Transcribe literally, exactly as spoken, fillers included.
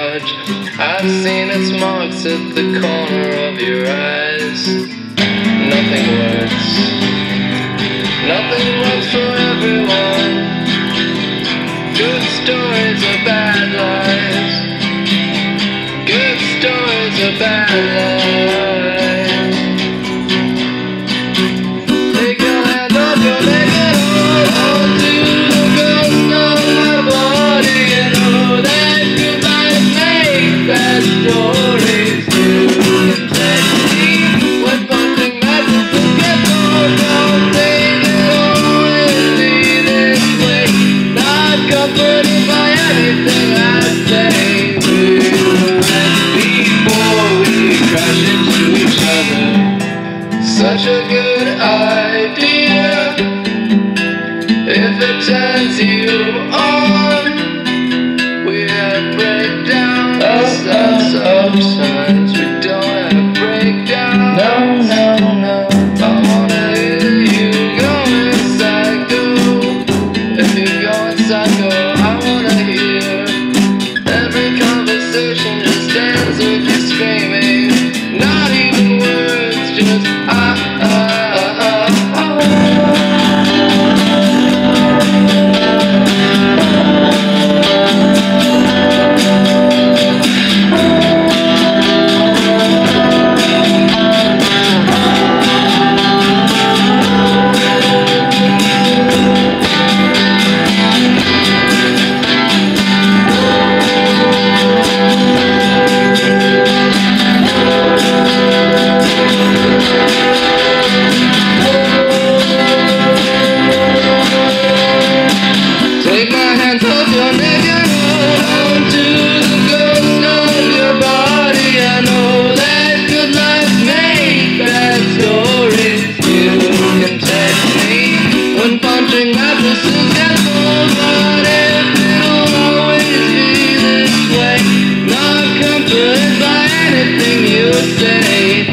large. I've seen its marks at the corner of your eyes. Nothing works. Nothing works for everyone. Good stories are bad lies. Good stories are bad lies. Take your hand off your leg and hold on to the ghost of my body. And know that good life makes bad stories. You can take me when punching mattresses get cold. Don't think it'll always be this way. Not comforted by anything I say. Before we crash into each other, such a good idea. If it turns you on, we have breakdowns. Sometimes we don't have breakdowns. No, no, no. I wanna hear you going psycho. If you're going psycho, I wanna hear every conversation just ends with you screaming. Not even words, just ah, ah, ah, ah, ah. Take my hand, hold your neck and hold on to the ghost of your body. I know that good life makes bad stories. You can text me when punching mattresses get cold. But if it'll always be this way, not comforted by anything you say.